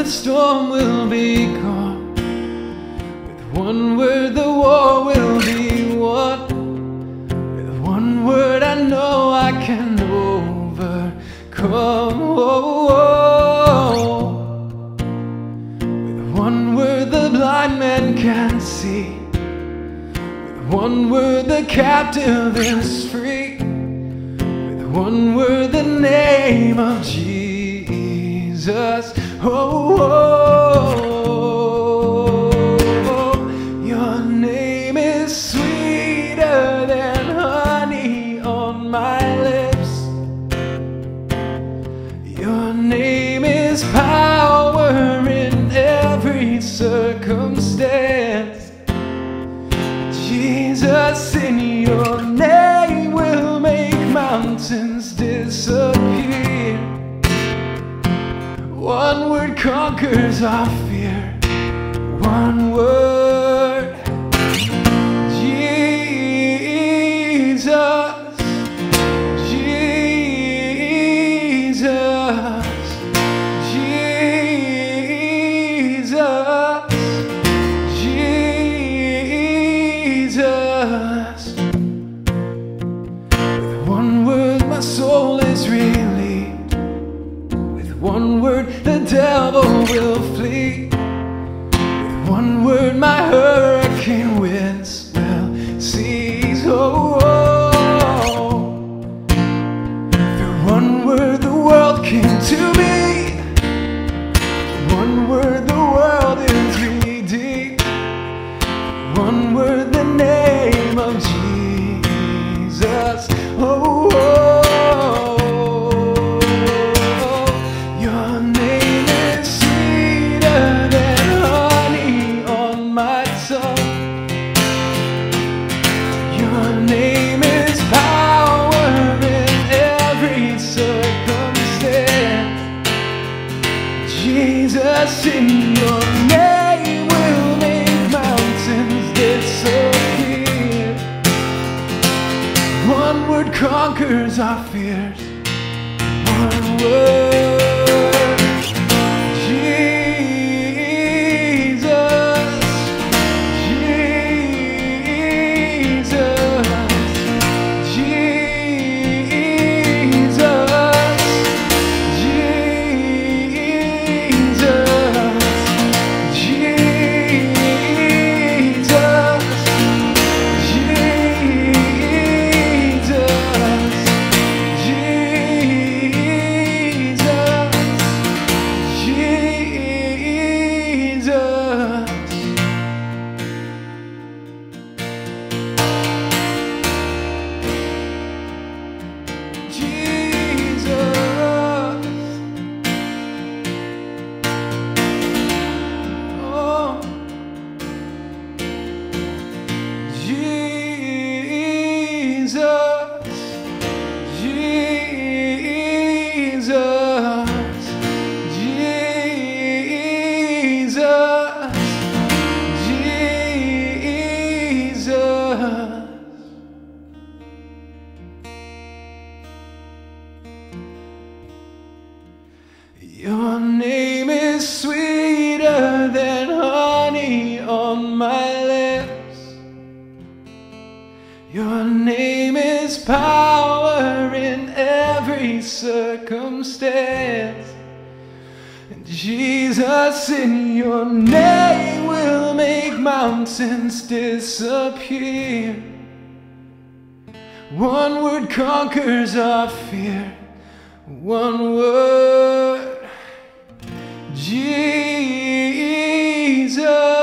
storm will be gone. With one word the war will be won. With one word I know I can overcome. With one word the blind man can see. With one word the captive is free. With one word the name of Jesus. Your name is sweeter than honey on my lips. Your name is power in every circumstance. Jesus, in your name will make mountains disappear. One word conquers our fear. One word. Jesus, Jesus, Jesus, Jesus. With one word my soul is relieved. With one word the devil will flee. With one word my hurricane winds will cease. Through one word the world came to me. One word the world is redeemed. One word the name of Jesus. Your name is sweeter than honey on my tongue. Your name is power in every circumstance. Jesus, in your name will make mountains disappear. One word conquers our fears. One word. Jesus, Jesus, your name is sweeter than honey on my lips. Your name is power in every circumstance. And Jesus, in your name will make mountains disappear. One word conquers our fear. One word. Jesus.